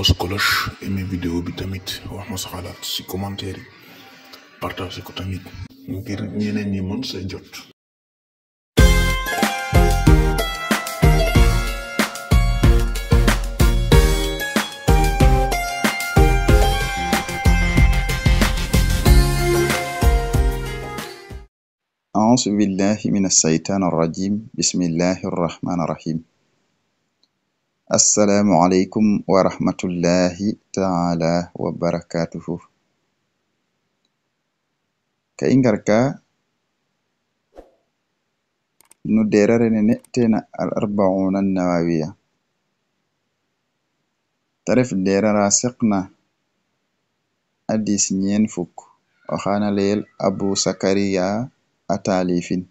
bës cloche aimé vidéo bi tamit wax ma sa xalaat ci commentaire yi partage ko tamit ngir ñeneen ñi mën say jot. أعوذ بالله من الشيطان الرجيم بسم الله الرحمن الرحيم السلام عليكم ورحمة الله تعالى وبركاته كإنغركا ندرر نتنا الأربعون النووية تعرف درر سقنا أديس نين فك وخانا ليل أبو سكريا أتاليفين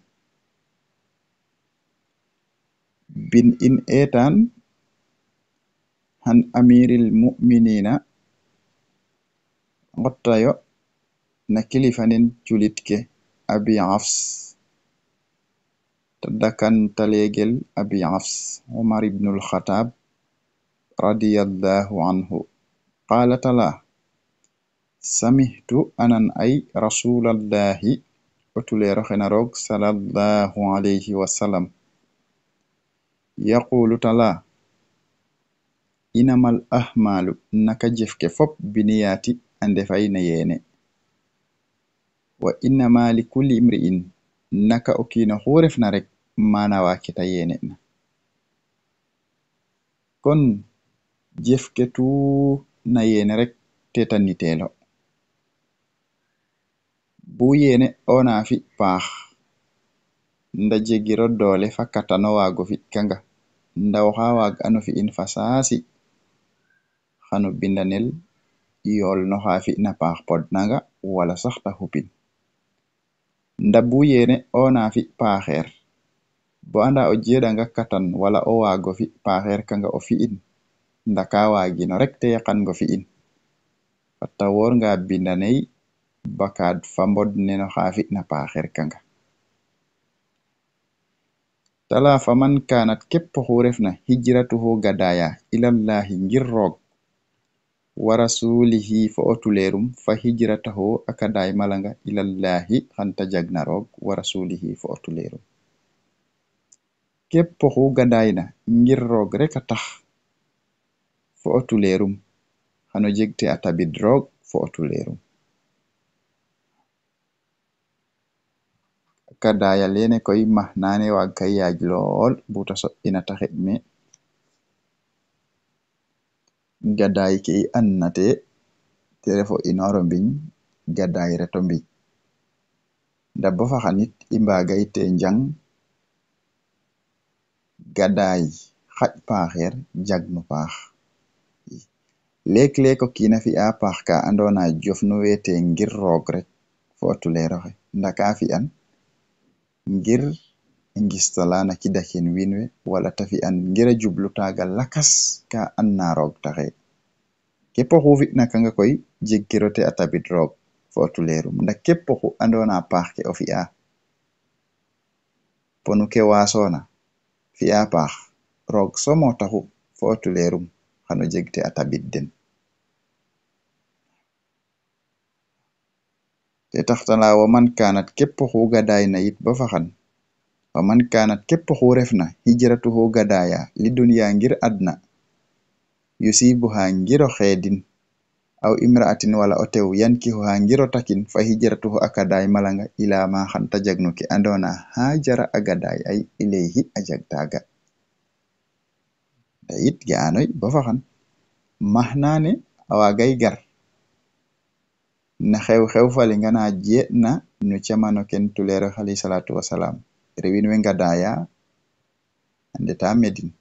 بن إن إيتان عن أمير المؤمنين غطايو نكلفانين جوليتك أبي عفص تدكان تليجل أبي عفص عمر بن الخطاب رضي الله عنه قال تلا سمعت أنا أي رسول الله وتلير خنروك صلى الله عليه وسلم يقول تلا إنما الأحمال نكجف كفوب بنياتي عند فاين ييني وإنما لكل امرئ نكا أكين خورف نرك ما نواكتا ييني كن جف كتو نييني رك تتاني تيلو bu yene ona fi paax nda jegiro doole fakatano waago fi kanga nda waxa waag ano fi in fasasi xano bindanel yool no xa fi na paax pod nanga wala sax ta hupin nda bu yene ona fi paaxeer bo anda o jeedanga katan wala o waago fi paaxeer kanga o fi in nda ka waagino rek te yaqan go fi in fatta woor nga bindaney bakad fambod neno xafi na paaxer kanga tala faman kanat képp xu refna hijratuhu gadaya ilallahi ngir roog wa rasulihi fa otulerum fa hijratuhu akaday malanga ilallahi xanta jagna roog wa rasulihi fa otulerum képp xu gadayna ngir roog rek a tax fa otulerum xano jegte a tabid roog fa otulerum kadaya lene koy mahnane waag kay yaaj lool buta so ina taxit me gaday ke i annate te refo inoro mbiñ gaday reto mbiñ nda bo faxanit i mbagay te njang gaday xaj paaxeer jagnu paax leek o kiina fi'a paax ka andona jof no wete ngir roog rek fo tuleeroxe nda ka fi'an ngir ngistala ki dakin winwe wala tafi an ngira jublu tagal lakas ka anna roog taxe képp xu fitna kanga koy jegkirote a tabid roog fo tuleerum nda képp xu andona paax ke o fi'a ponu ke wasona fi'a paax roog somo taxu fo tuleerum xano jegte a tabid den te taxtala wa man kanat képp xu gadayna yit ba faxan wa man kanat képp xu refna hijratuhu gadaya li dunya ngir adna yusibuha ngiro xeedin aw imra'atin wala o tew yankihuha ngiro takin fa hijratuhu akaday malanga ila ma xanta jagnu ke andona hajara agaday ay ilayhi a jagtaga da yit ge anoy ba faxan mahnane awagay gar na xew fali nga na jeetna no camano ken tuleero alayhi salatu wasalam rewin we gadaya andeta Medine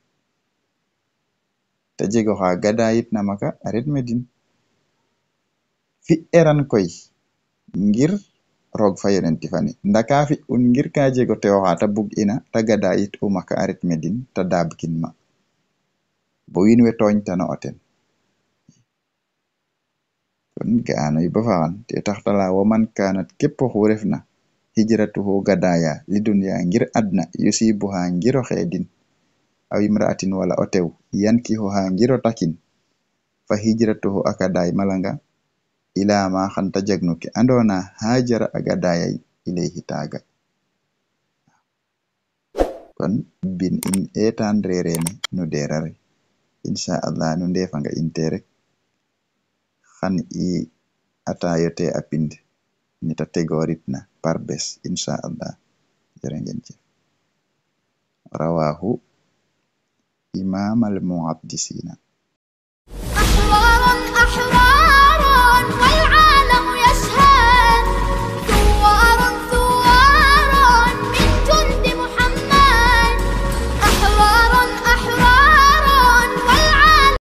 ta jego xa gadayit na maka aret Medine fi eran koy ngir roog fa yonenti fani ndaka fi un ngir ka jego tewo xa ta bug ina ta gadayit u maka aret Medine ta daabkin ma bo wiin we tooñtano o ten kon ga'anoy ba faxan te taxtala wa man kanat képp xu refna hijratuhu gadaya li dunya ngir adna yusibuha ngiro xeedin aw imra'atin wala o tew yankihuha ngiro takin fa hijratuhu akaday malanga ila ma khanta jagnuki andona hajara agadayay ilayhi taga. Kon bin in etan rereni no derare insha Allah no defanga intere khan I atayote apinde ni ta tegoritna par bes insha Allah jerengenje. Rawahu imam al-muhaddisina